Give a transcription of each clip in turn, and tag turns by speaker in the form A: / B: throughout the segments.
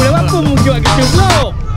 A: dah apa buat kita pula.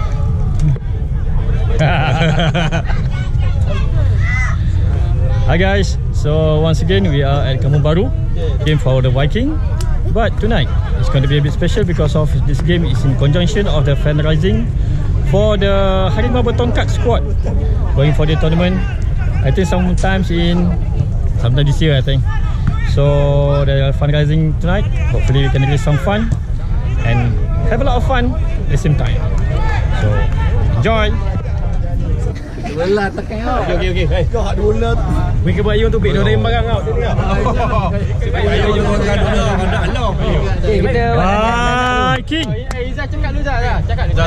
A: Hi guys, so once again we are at Kampung Baru, game for the Viching. But tonight it's going to be a bit special because of this game is in conjunction of the fundraising for the Harimau Tongkat squad going for the tournament. I think sometime this year I think. So the fundraising tonight. Hopefully we can release some fun and have a lot of fun at the same time. So enjoy.
B: Bola tekan kau.
A: Okey. Hey,
B: kau hak bola tu.
A: Wei ke buat you tu bik dorain barang kau.
B: Ayo nak lah.
A: Kita King.
C: Izzah cakap dulu dah. Cakap dulu.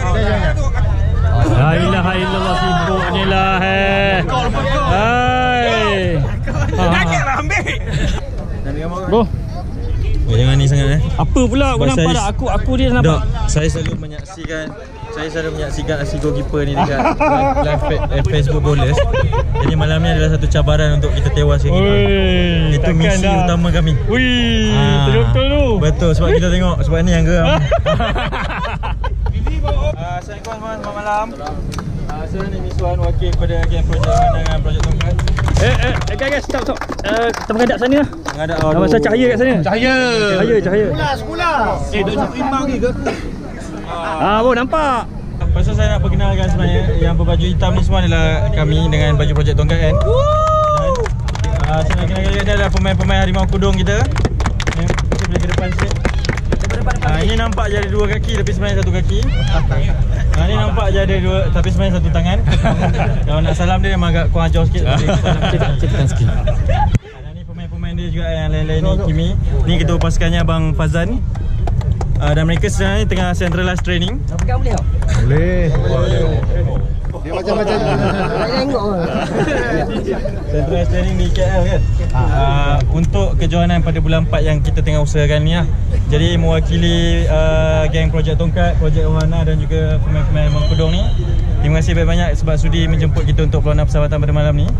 A: La ilaha illallah sibuk ni lah hai.
B: Naklah ambil.
A: Bro.
D: Jangan ni sangat
A: Apa pula kau nampak tak aku dia nampak.
D: Saya selalu menyaksikan aksi goalkeeper ni dekat live Facebook Bowlers. Jadi malam ni adalah satu cabaran untuk kita tewaskan keeper. Itu misi utama kami.
A: Wih, betul tu.
D: Betul, sebab kita tengok sebab ni yang geram.
E: Assalamualaikum, selamat malam. Saya ni Miswan, wakil kepada geng Projek Ohana dengan Projek Tongkat.
A: Guys, stop. Kita menghadap sana lah.
D: Menghadap
A: Masa cahaya kat sana. Cahaya.
B: Sekolah. Dah nak imbang ni ke aku?
A: Bro nampak.
D: Pasal saya nak perkenalkan sebenarnya yang berbaju hitam ni semua adalah kami dengan baju Projek Tongkat kan. Dan saya nak kenalkan dia adalah pemain-pemain Harimau Kudung kita. Kita boleh ke depan sikit. Ini nampak je ada dua kaki tapi sebenarnya satu kaki. Ini nampak je ada dua tapi sebenarnya satu tangan. Kalau nak salam dia memang agak kurang jauh sikit. Cepetan sikit. Ini pemain-pemain dia juga yang lain-lain ni Kimi. Ni ketua pasukannya Abang Fazan. Dan mereka sebenarnya tengah centralized training.
C: Pegang boleh tak?
D: Boleh.
B: Dia macam-macam tengok.
D: Centralized training di KL kan. Untuk kejohanan pada bulan 4 yang kita tengah usahakan ni lah. Jadi mewakili geng Projek Tongkat, Projek Ohana dan juga pemain-pemain Harimau Kudung ni. Terima kasih banyak-banyak sebab sudi menjemput kita untuk perlawanan persahabatan pada malam ni.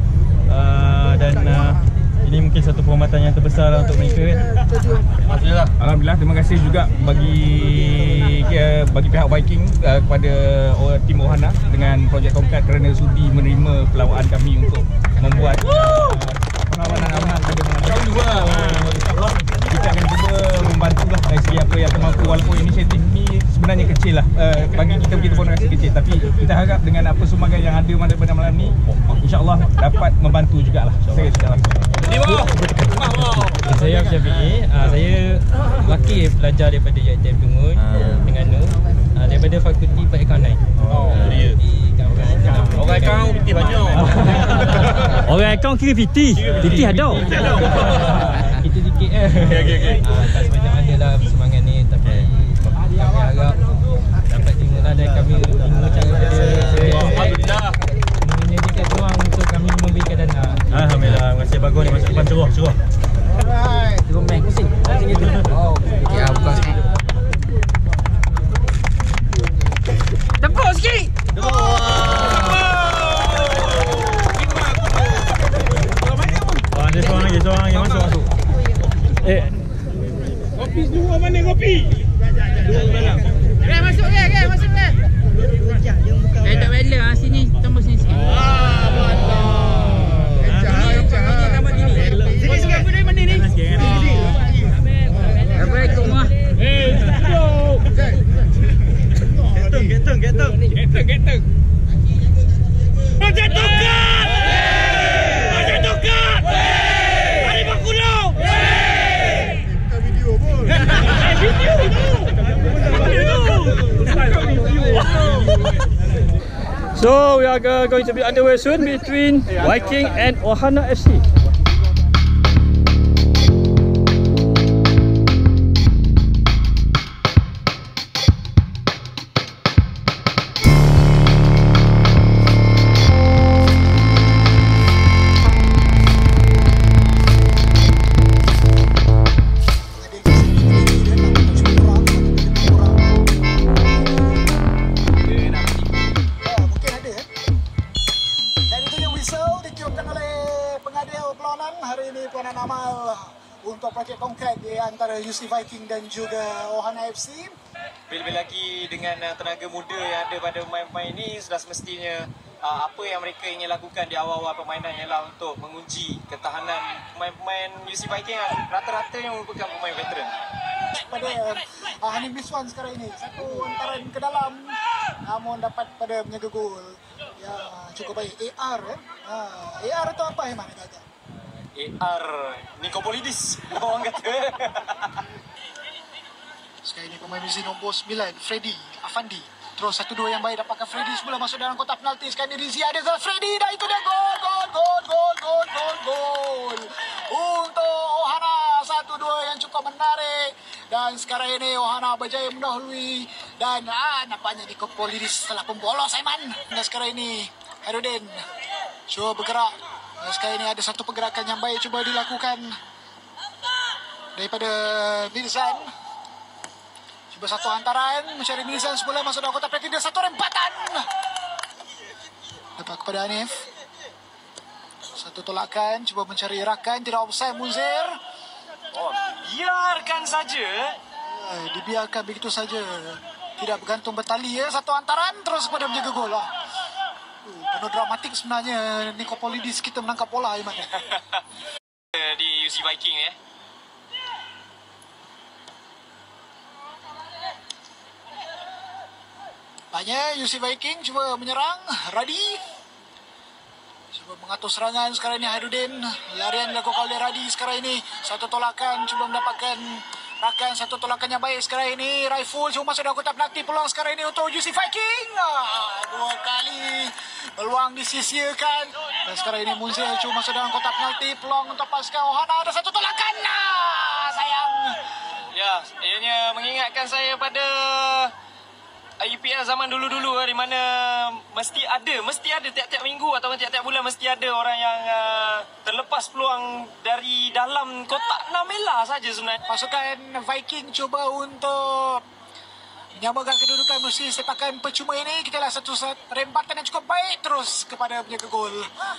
D: Ini mungkin satu penghormatan yang terbesar lah untuk mereka kan.
F: Alhamdulillah, terima kasih juga bagi pihak Viching kepada tim Ohana dengan Projek Tongkat kerana sudi menerima pelawaan kami untuk membuat perlawanan amal pada malam ini. Kita akan cuba membantu lah dari segi apa yang termampu, walaupun inisiatif ni sebenarnya kecil lah. Bagi kita pun rasa kecil, tapi kita harap dengan apa sumbangan yang ada pada malam ni, insyaAllah dapat membantu jugalah.
C: Saya Syafi'i, saya wakil pelajar daripada UiTM Dungun Branch, daripada Fakulti Perakaunan.
E: Orang akaun piti banyak.
A: Orang akaun kira piti ada.
C: Kita dikit tak sebanyak mana lah persembangan ni, tapi kami harap dapat tengoklah dan kami mengucapkan kepada
E: Alhamdulillah.
C: menyediakan ruang untuk kami memberikan dana.
D: Alhamdulillah, terima kasih bagus ni masa depan suruh.
C: Turun main pusing. Macam gitu. Ya, buka sikit. Tepuk sikit.
D: Ada seorang lagi masuk.
F: Kopi semua mana kopi?
C: Masuk. Tak bela sini, tambah sini sikit. Sini sikit apa dari mana ni? Assalamualaikum ah.
F: Getong. Projek Tongkat! Harimau Kudung! Kita video pun.
A: So we are going to be underway soon between Viching and Ohana FC.
B: Untuk Projek Tongkat di antara UC Viching dan juga Ohana FC.
C: Lebih-lebih lagi dengan tenaga muda yang ada pada pemain-pemain ini, sudah semestinya apa yang mereka ingin lakukan di awal-awal permainan ialah untuk menguji ketahanan pemain-pemain UC Viching yang rata-rata yang merupakan pemain veteran.
B: Pada Ahmad Ridhuan sekarang ini, satu hantaran ke dalam namun dapat pada penjaga gol. Ya, cukup baik. AR AR itu apa Ahmad kata?
C: AR Nikopolidis orang kata.
B: Sekarang ini pemain Messi nombor 9 Freddy Afandi. Terus 1-2 yang baik dapatkan Freddy semula masuk dalam kotak penalti. Sekarang ini Rizzi ada ke Freddy dan itu dia gol untuk Ohana. 1-2 yang cukup menarik dan sekarang ini Ohana berjaya mendahului dan nampaknya Nikopolidis telah pembolos Aiman. Dan sekarang ini Herudin cuba bergerak. Dan sekarang ini ada satu pergerakan yang baik cuba dilakukan daripada Mirzan. Satu hantaran mencari Mirzan semula masuk dalam kotak penalti. Dia satu rempatan dapat kepada Hanif. Satu tolakan cuba mencari rakan, tidak offside Munzir.
C: Biarkan saja.
B: Dibiarkan begitu saja, tidak bergantung bertali ya. Satu hantaran terus kepada menjaga gol lah. Penuh dramatik sebenarnya Nikopolidis kita menangkap bola Iman.
C: Di UC Viching ya.
B: Banyak UC Viching cuba menyerang. Radi cuba mengatur serangan. Sekarang ini Hairudin. Larian dilakukan oleh Radi sekarang ini. Satu tolakan cuba mendapatkan rakan. Satu tolakan yang baik sekarang ini. Raiful cuba masuk dalam kotak penalti. Peluang sekarang ini untuk UC Viching. Dua kali peluang disisiakan. Dan sekarang ini Munzir cuba masuk dalam kotak penalti. Peluang untuk pasukan Ohana. Ada satu tolakan. Sayang.
C: Ya, ianya mengingatkan saya pada UPL zaman dulu-dulu di mana mesti ada tiap-tiap minggu ataupun tiap-tiap bulan mesti ada orang yang terlepas peluang dari dalam kotak 6 melah saja sebenarnya.
B: Pasukan Viching cuba untuk menyamakan kedudukan musim sepakan percuma ini. Kita lihat satu rempatan yang cukup baik terus kepada penjaga gol.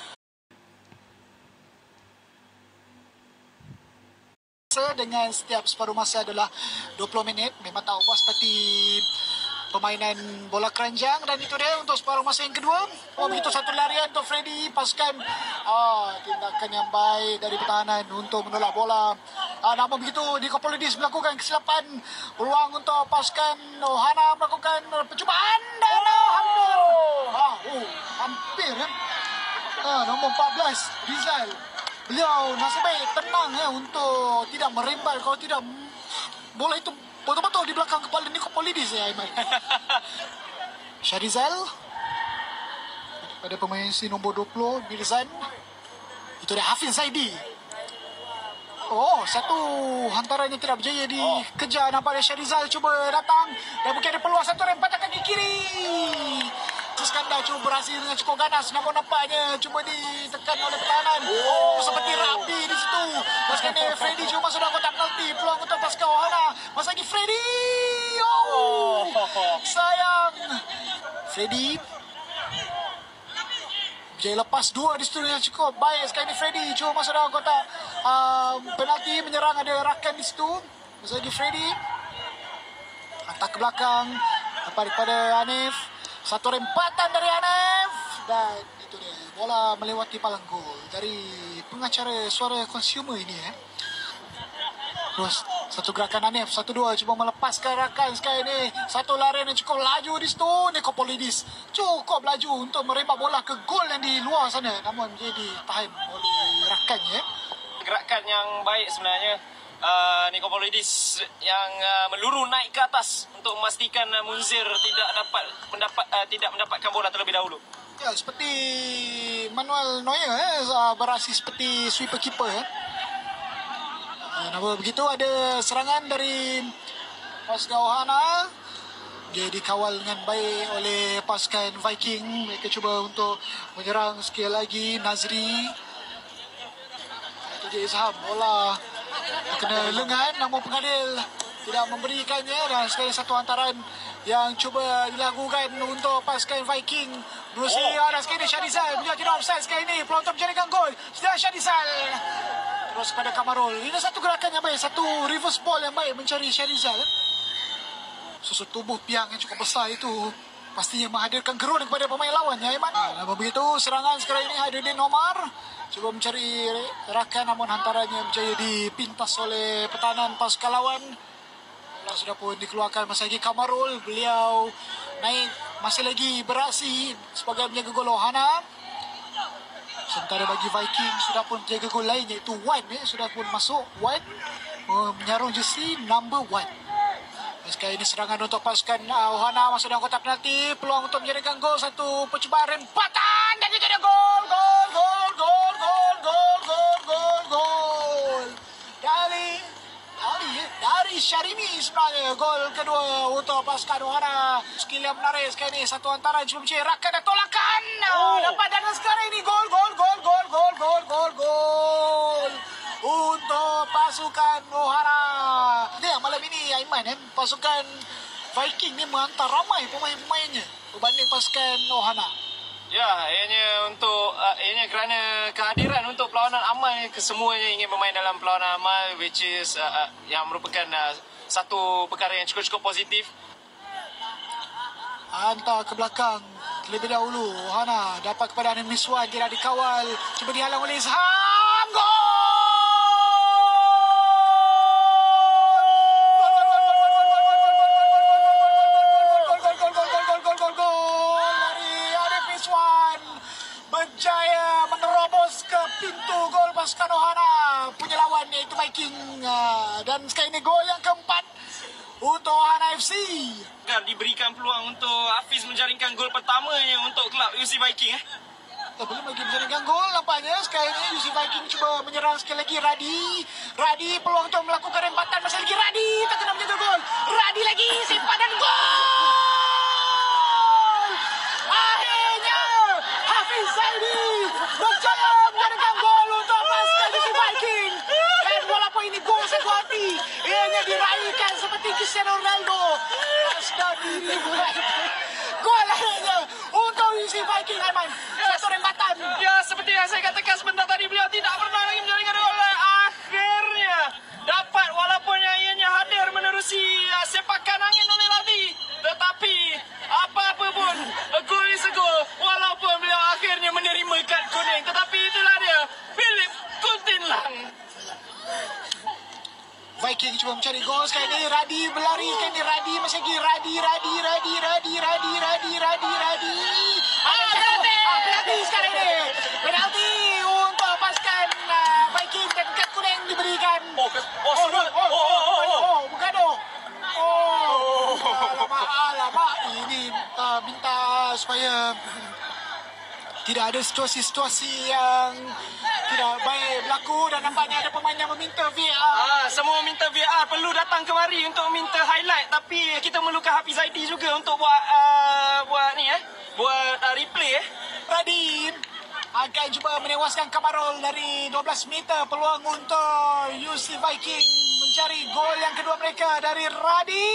B: Dengan setiap separuh masa adalah 20 minit. Memang tak ubah seperti permainan bola keranjang. Dan itu dia untuk separuh masa yang kedua. Begitu satu larian untuk Freddy. Pasukan tindakan yang baik dari pertahanan untuk menolak bola. Namun begitu Nikopolidis melakukan kesilapan. Peluang untuk pasukan Ohana melakukan percubaan. Dan hampir nombor 14 Rizal. Beliau nasib baik tenang untuk tidak merembat. Kalau tidak bola itu betul-betul di belakang kepala Nikopolidis ya Aiman. Syarizal pada pemain si nombor 20 Mirzan. Itu dia Hafiz Zaidi. Satu hantaran yang tidak berjaya dikejar. Nampaknya Syarizal cuba datang dan mungkin ada peluang satu rempatan kaki kiri. Iskandar cuba berhasil dengan cukup ganas, namun nampaknya cuba ditekan oleh pertahanan. Seperti rapi di situ. Masukkan Freddy cuba masuk dalam kotak penalti. Peluang untuk pasukan Ohana. Masuk lagi Freddy. Sayang. Freddy berjaya lepas dua di situ yang cukup baik. Sekarang ini Freddy cuba masuk dalam kotak penalti, menyerang, ada rakan di situ. Masuk lagi Freddy. Hantar ke belakang. Dapat kepada Hanif. Satu rempatan dari Hanif. Dan itu dia, bola melewati palang gol dari pengacara suara konsumer ini Terus satu gerakan Hanif, 1-2 cuba melepaskan rakan sekali ini. Satu larian yang cukup laju di situ. Nikopolidis cukup laju untuk merembat bola ke gol yang di luar sana, namun menjadi tahan oleh rakannya.
C: Gerakan yang baik sebenarnya Nikopolidis yang meluru naik ke atas untuk memastikan Munzir tidak mendapatkan bola terlebih dahulu.
B: Ya, seperti Manuel Neuer beraksi seperti sweeper keeper namun begitu ada serangan dari pasukan Ohana. Dia dikawal dengan baik oleh pasukan Viching. Mereka cuba untuk menyerang sekali lagi. Nazri. Itu dia Isham. Bola kena lengan, namun pengadil tidak memberikannya. Dan sekali satu hantaran yang cuba dilakukan untuk pasukan Viching. Berusia dan sekali ini Syarizal. Beliau tidak offside sekali ini. Peluang untuk menjadikan gol. Sudah Syarizal. Terus pada Kamarul. Ini satu gerakan yang baik. Satu reverse ball yang baik mencari Syarizal. susu tubuh piang yang cukup besar itu pastinya menghadirkan gerun kepada pemain lawan ya Aiman. Namun begitu serangan sekarang ini Hairuddin Omar cuba mencari rakan namun hantarannya berjaya dipintas oleh pertahanan pasukan lawan. Bola sudah pun dikeluarkan masih lagi Kamarul, beliau naik masih lagi beraksi sebagai penjaga gol Ohana. Sementara bagi Viking sudah pun penjaga gol lain iaitu Wan sudah pun masuk Wan menyarung jersey number 1. Sekali ini serangan untuk pasukan Ohana masuk dalam kotak penalti, peluang untuk menjadikan gol, satu percubaan rempatan dan juga ada gol dari Syarimi sebenarnya. Gol kedua untuk pasukan Ohana. Skill yang menarik sekali ini, satu antara cuba mencari rakan dan tolakan. Dapat dan sekarang ini gol untuk pasukan Ohana. Ya, malam ini Aiman pasukan Viking ni menghantar ramai pemain-pemainnya berbanding pasukan Ohana.
C: Ya, ianya kerana kehadiran untuk perlawanan amal, kesemuanya ingin bermain dalam perlawanan amal, which is yang merupakan satu perkara yang cukup positif.
B: Hantar ke belakang terlebih dahulu. Ohana dapat kepada Anim Miswan, tidak dikawal, cuba dihalang oleh Isham. Gol! Berjaya menerobos ke pintu gol pasukan Ohana punya lawan iaitu Viking. Dan sekali ini gol yang keempat untuk Ohana FC.
C: Diberikan peluang untuk Hafiz menjaringkan gol pertamanya untuk kelab UC Viking.
B: Belum lagi menjaringkan gol nampaknya. Sekali ini UC Viking cuba menyerang sekali lagi. Radi peluang untuk melakukan rempatan, masih lagi Radi tak kena menjaga gol. Radi lagi simpan dan gol. Berjaya menjaringkan gol untuk pasukan UC Viking. Dan walaupun ini gol satu hati, ianya diraihkan seperti Cristiano Ronaldo. Sudah diribuat gol akhirnya untuk UC Viking. Aiman, satu rempatan.
C: Ya, seperti yang saya katakan sebentar tadi, beliau tidak pernah lagi menjaringkan gol. Akhirnya dapat, walaupun ianya hadir menerusi sepakan angin oleh Ladi. Tetapi apa-apa pun, gol is a goal. Walaupun beliau akhirnya menerima kad kuning, tetapi itulah dia, Philip Kuntinlang.
B: Viking cuba mencari gol sekali ini. Radi berlari sekali ini. Radi masih lagi. Radi. Penalti sekarang ini. Penalti untuk pasukan Viking dan kad kuning diberikan. Bukan. Alamak. Ini minta supaya tidak ada situasi-situasi yang tidak baik berlaku dan nampaknya ada pemain yang meminta VAR.
C: Semua minta VAR, perlu datang kemari untuk minta highlight, tapi kita memerlukan Hafiz Zaidi juga untuk buat replay.
B: Radin akan cuba menewaskan Kamarul dari 12 meter. Peluang untuk UC Viking mencari gol yang kedua mereka dari Radi.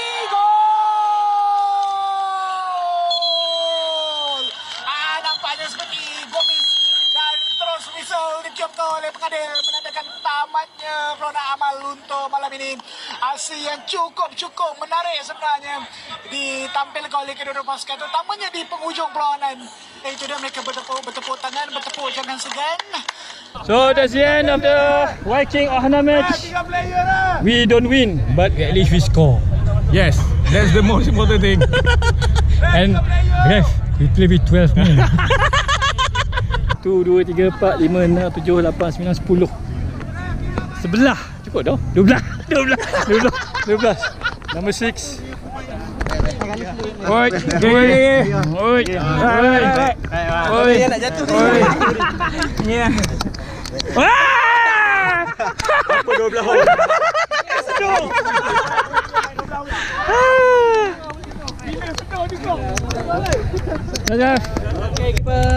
B: Gol! Nampaknya seperti Gomis dan terus whistle diciumkan oleh pengadil menandakan tamatnya perlawanan amal untuk malam ini. Aksi yang cukup menarik sebenarnya ditampilkan oleh kedua pasukan, terutamanya di penghujung perlawanan. Itu dia mereka bertepuk tangan, bertepuk jangan segan.
A: So that's the end of the Viking Ohana match. We don't win, but at least we score.
F: Yes, that's the most important thing.
A: And ref, we play with 12 men. 1, 2, 3, 4, 5, 6, 7, 8, 9, 10. Sebelah. Cukup dah. 12. Number 6. Oi. Nak jatuh ni. Ya. Wah! Apa 12 orang? Sedung. Najaf. Okey, keeper.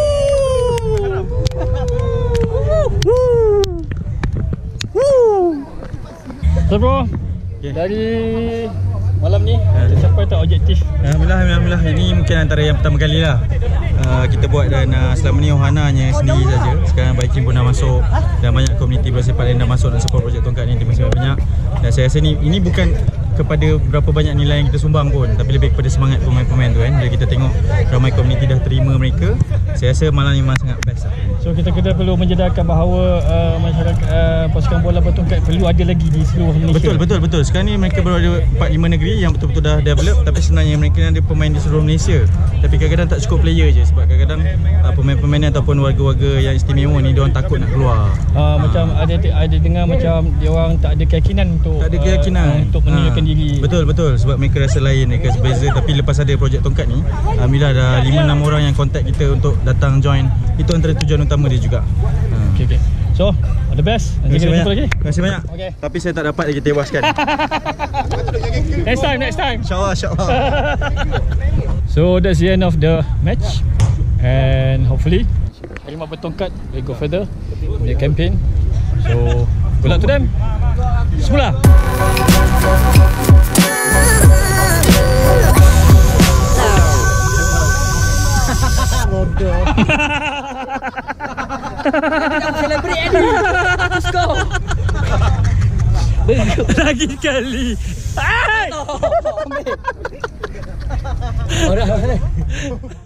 A: So bro, dari malam ni tercapai tak objektif?
D: Alhamdulillah, ini mungkin antara yang pertama kali lah kita buat, dan selama ni Ohana hanya sendiri saja. Sekarang Viking pun dah masuk dan banyak komuniti bola sepak lain dah masuk dan support Projek Tongkat ni masih banyak. Dan saya rasa ini bukan kepada berapa banyak nilai yang kita sumbang pun, tapi lebih kepada semangat pemain-pemain tu kan. Bila kita tengok ramai komuniti dah terima mereka, saya rasa malam ni memang sangat best lah.
A: So kita perlu menjedarkan bahawa masyarakat pasukan bola bertongkat perlu ada lagi di seluruh Malaysia.
D: Betul. Sekarang ni mereka baru ada 4-5 negeri yang betul-betul dah develop, tapi sebenarnya mereka ada pemain di seluruh Malaysia. Tapi kadang-kadang tak cukup player je, sebab kadang-kadang pemain-pemain ataupun warga-warga yang istimewa ni diorang takut nak keluar.
A: Macam ada dengar macam diorang tak ada keyakinan untuk untuk menunjukkan diri.
D: Betul, sebab mereka rasa lain, mereka beza. Tapi lepas ada Projek Tongkat ni, alhamdulillah dah 5-6 orang yang contact kita untuk datang join. Itu antara tujuan utama dia juga.
A: Okay. So, all the best. Nanti kita jumpa lagi.
D: Terima kasih banyak.
A: Okay.
D: Tapi saya tak dapat lagi tewaskan.
A: Next time.
D: InsyaAllah.
A: So that's the end of the match, and hopefully Harimau Bertongkat will go further in the campaign. So good luck to them. Semula.
G: Bodoh. Kita celebrate ni. Let's go.
A: Lagi sekali.
G: Orang